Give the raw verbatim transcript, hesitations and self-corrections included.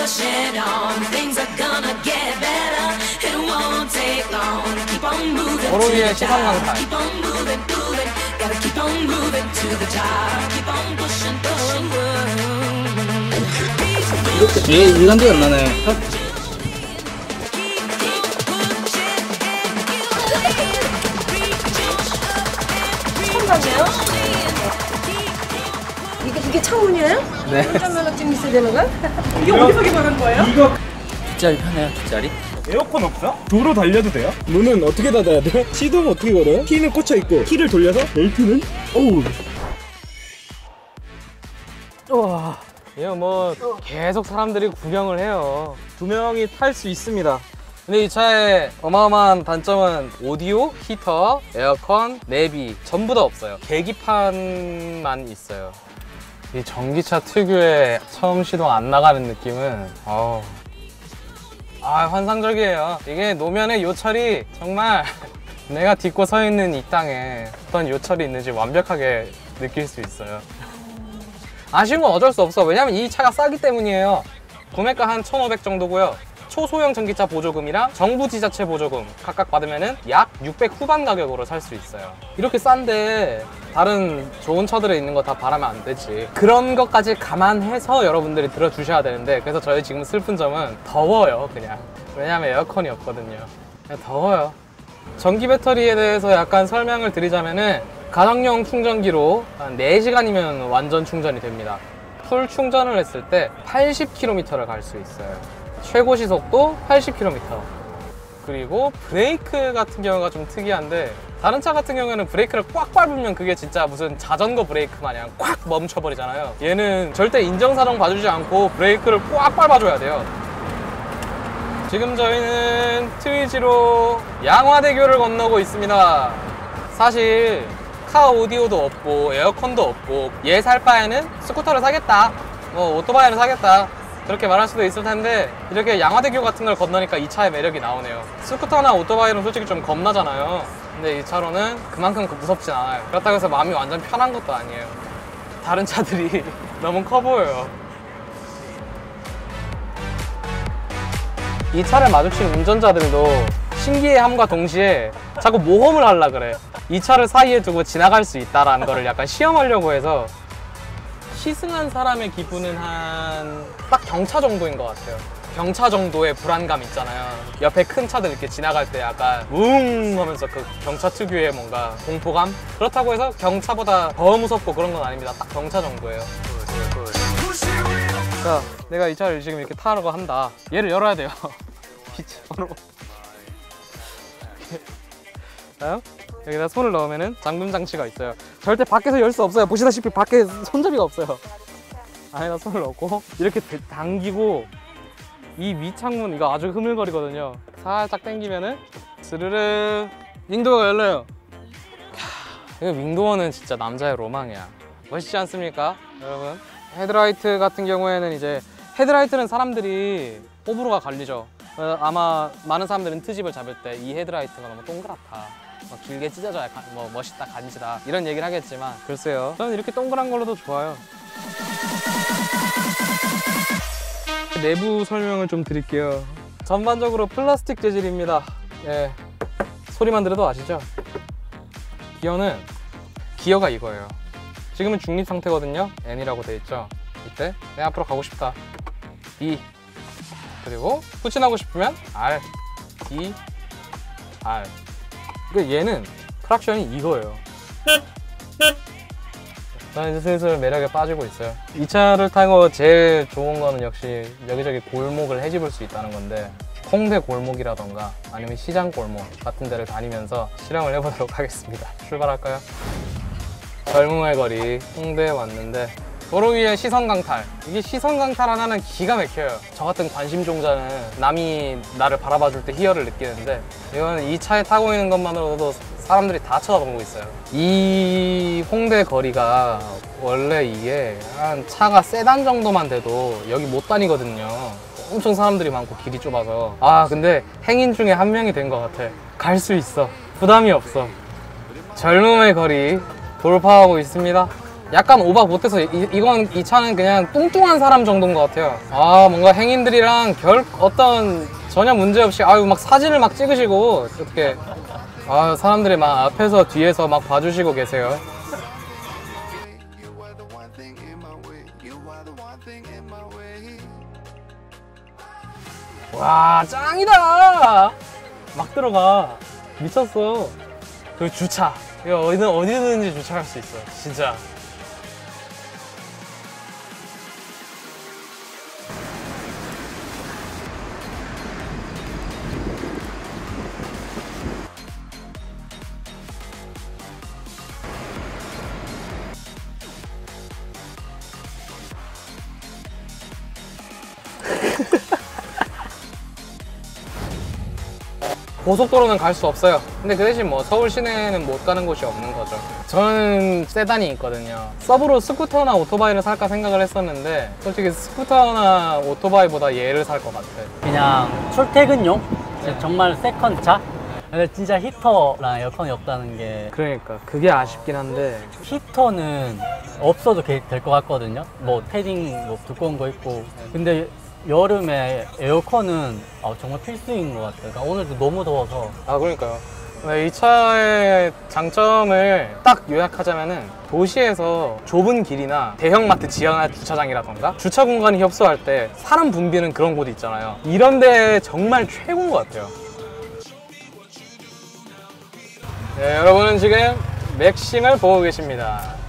push it on. Things are gonna get better. It won't take long. Keep on moving to the top. Keep on moving, moving. Gotta keep on moving to the top. Keep on pushing, pushing. 얘 일난데 안 나네. 처음 봤네요. 이게 이게 창문이에요? 네. 운전면허증 있어야 되는 거야? 이게 어디서 개발한 거예요? 이거 뒷자리 편해요. 뒷자리. 에어컨 없어? 도로 달려도 돼요? 문은 어떻게 닫아야 돼? 시동 어떻게 걸어요? 키는 꽂혀 있고 키를 돌려서 벨트는? 오우. 우와, 이거 뭐 계속 사람들이 구경을 해요. 두 명이 탈 수 있습니다. 근데 이 차의 어마어마한 단점은 오디오, 히터, 에어컨, 내비 전부 다 없어요. 계기판만 있어요. 이 전기차 특유의 처음 시동 안 나가는 느낌은 어우, 아 환상적이에요. 이게 노면의 요철이 정말 내가 딛고 서 있는 이 땅에 어떤 요철이 있는지 완벽하게 느낄 수 있어요. 아쉬운 건 어쩔 수 없어. 왜냐면 이 차가 싸기 때문이에요. 구매가 한 천오백 정도고요. 초소형 전기차 보조금이랑 정부 지자체 보조금 각각 받으면은 약 육백 후반 가격으로 살 수 있어요. 이렇게 싼데 다른 좋은 차들에 있는 거 다 바라면 안 되지. 그런 것까지 감안해서 여러분들이 들어주셔야 되는데, 그래서 저희 지금 슬픈 점은 더워요. 그냥 왜냐면 에어컨이 없거든요. 그냥 더워요. 전기 배터리에 대해서 약간 설명을 드리자면은 가정용 충전기로 한 네 시간이면 완전 충전이 됩니다. 풀 충전을 했을 때 팔십 킬로미터를 갈 수 있어요. 최고 시속도 팔십 킬로미터. 그리고 브레이크 같은 경우가 좀 특이한데, 다른 차 같은 경우에는 브레이크를 꽉 밟으면 그게 진짜 무슨 자전거 브레이크 마냥 꽉 멈춰버리잖아요. 얘는 절대 인정사정 봐주지 않고 브레이크를 꽉 밟아줘야 돼요. 지금 저희는 트위지로 양화대교를 건너고 있습니다. 사실 카 오디오도 없고 에어컨도 없고 얘 살 바에는 스쿠터를 사겠다, 뭐 오토바이를 사겠다, 그렇게 말할 수도 있을 텐데, 이렇게 양화대교 같은 걸 건너니까 이 차의 매력이 나오네요. 스쿠터나 오토바이는 솔직히 좀 겁나잖아요. 근데 이 차로는 그만큼 무섭진 않아요. 그렇다고 해서 마음이 완전 편한 것도 아니에요. 다른 차들이 너무 커 보여요. 이 차를 마주친 운전자들도 신기해함과 동시에 자꾸 모험을 하려 그래. 이 차를 사이에 두고 지나갈 수 있다라는 거를 약간 시험하려고 해서. 시승한 사람의 기분은 한 딱 경차 정도인 것 같아요. 경차 정도의 불안감 있잖아요. 옆에 큰 차들 이렇게 지나갈 때 약간 웅 하면서 그 경차 특유의 뭔가 공포감? 그렇다고 해서 경차보다 더 무섭고 그런 건 아닙니다. 딱 경차 정도예요. 자, 내가 이 차를 지금 이렇게 타려고 한다. 얘를 열어야 돼요. 비차로. 다음, 여기다 손을 넣으면은 잠금 장치가 있어요. 절대 밖에서 열 수 없어요. 보시다시피 밖에 손잡이가 없어요. 안에다 손을 넣고 이렇게 당기고, 이 위창문 이거 아주 흐물거리거든요. 살짝 당기면은 스르르 윙도어가 열려요. 이거 윙도어는 진짜 남자의 로망이야. 멋있지 않습니까, 여러분? 헤드라이트 같은 경우에는 이제 헤드라이트는 사람들이 호불호가 갈리죠. 아마 많은 사람들은 트집을 잡을 때 이 헤드라이트가 너무 동그랗다, 뭐 길게 찢어져야 뭐 멋있다, 간지다, 이런 얘기를 하겠지만, 글쎄요, 저는 이렇게 동그란 걸로도 좋아요. 내부 설명을 좀 드릴게요. 전반적으로 플라스틱 재질입니다. 예, 소리만 들어도 아시죠? 기어는 기어가 이거예요. 지금은 중립 상태거든요. N이라고 돼 있죠. 이때 내 앞으로 가고 싶다, B. 그리고 후진하고 싶으면 R, D, R. 그러니까 얘는 트랙션이 이거예요. 저는 이제 슬슬 매력에 빠지고 있어요. 이 차를 타고 제일 좋은 거는 역시 여기저기 골목을 헤집을 수 있다는 건데, 홍대 골목이라던가 아니면 시장 골목 같은 데를 다니면서 실험을 해보도록 하겠습니다. 출발할까요? 젊음의 거리 홍대에 왔는데, 도로 위에 시선 강탈. 이게 시선 강탈 하나는 기가 막혀요. 저 같은 관심종자는 남이 나를 바라봐줄 때 희열을 느끼는데, 이거는 이 차에 타고 있는 것만으로도 사람들이 다 쳐다보고 있어요. 이 홍대 거리가 원래 이게 한 차가 세단 정도만 돼도 여기 못 다니거든요. 엄청 사람들이 많고 길이 좁아서. 아 근데 행인 중에 한 명이 된 것 같아. 갈 수 있어. 부담이 없어. 젊음의 거리 돌파하고 있습니다. 약간 오바 못해서 이, 이건 이 차는 그냥 뚱뚱한 사람 정도인 것 같아요. 아 뭔가 행인들이랑 별 어떤 전혀 문제 없이 아유 막 사진을 막 찍으시고 어떻게 아 사람들이 막 앞에서 뒤에서 막 봐주시고 계세요. 와 짱이다. 막 들어가 미쳤어. 그 주차 이거 어디든 어디든지 주차할 수 있어 진짜. 고속도로는 갈 수 없어요. 근데 그 대신 뭐 서울 시내는 못 가는 곳이 없는 거죠. 저는 세단이 있거든요. 서브로 스쿠터나 오토바이를 살까 생각을 했었는데 솔직히 스쿠터나 오토바이보다 얘를 살 것 같아. 그냥 출퇴근용? 정말 세컨차? 근데 진짜 히터랑 에어컨이 없다는 게 그러니까 그게 아쉽긴 한데 히터는 없어도 될 것 같거든요. 뭐 패딩 뭐 두꺼운 거 있고. 근데 여름에 에어컨은 아, 정말 필수인 것 같아요. 그러니까 오늘도 너무 더워서. 아 그러니까요. 네, 이 차의 장점을 딱 요약하자면은 도시에서 좁은 길이나 대형마트 지하 주차장이라던가 주차 공간이 협소할 때 사람 붐비는 그런 곳 있잖아요. 이런 데 정말 최고인 것 같아요. 네, 여러분은 지금 맥심을 보고 계십니다.